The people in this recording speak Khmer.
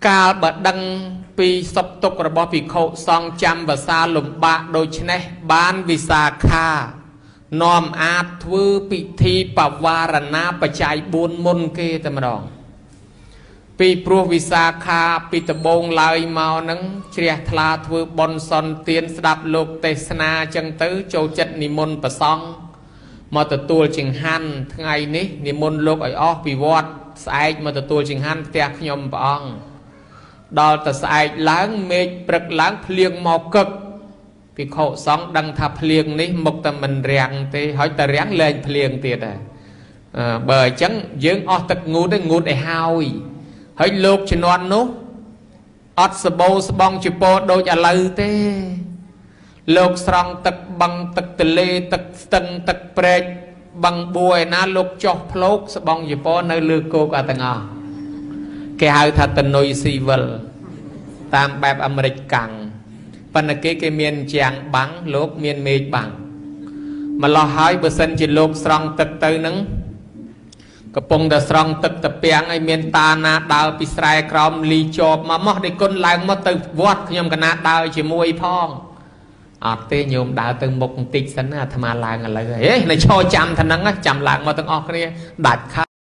កាលបើដឹងពីសពទុករបស់ភិក្ខុសង្ឃចាំភាសាលំបាកដូច្នេះបានវិសាខានាំអាចធ្វើពិធីបវារណាបច្ច័យ4មុនគេតែម្ដងពីព្រោះវិសាខាពីដំបូងឡើយមកនឹងជ្រះថ្លាធ្វើបុណ្យសន្តានស្ដាប់លោកទេសនាចឹងទៅចូលចិត្តនិមន្តប្រសង់មកទទួលចង្ហាន់ថ្ងៃនេះនិមន្តលោកឲ្យអស់ពីវត្តស្អែកមកទទួលចង្ហាន់ផ្ទះខ្ញុំព្រះអង្គដល់តែស្អែកឡើងមេឃព្រឹកឡើងភ្លៀងមកកឹកភិក្ខុសង្ឃដឹងថាភ្លៀងនេះមកតែមិនរាំងទេហើយតែរាំងលែងភ្លៀងទៀតដែរបើអញ្ចឹងយើងអស់ទឹកងូតងូតឲ្យហើយលោកជំនាន់នោះអត់សបោស្បងជប៉ុនដូចឥឡូវទេលោកស្រង់ទឹកបឹងទឹកទលេទឹកស្ទឹងទឹកព្រែកបឹងបួឯណាលោកចោះភ្លោកស្បងជប៉ុននៅលើគោកអត់ទាំងអស់គេហៅថាតនុយស៊ីវិលតាមបែបអាមេរិកកាំងប៉ុន្តែគេមានជាងបាំងលោកមានមេឃបាំងម្លោះហើយបើសិនជាលោកស្រង់ទឹកទៅនឹងកំពុងតែស្រង់ទឹកតាពាំងឲ្យមានតាណាដើរពីស្រែក្រោមលីជាប់មកនេះគុណឡើងមកទៅវត្តខ្ញុំកណាដើរជាមួយផងអត់ទេញោមដើរទៅមុខបន្តិចសិនអាត្មាឡើងឥឡូវហេនៅឈរចាំថាហ្នឹងចាំឡើងមកទាំងអស់គ្នាដាច់ខា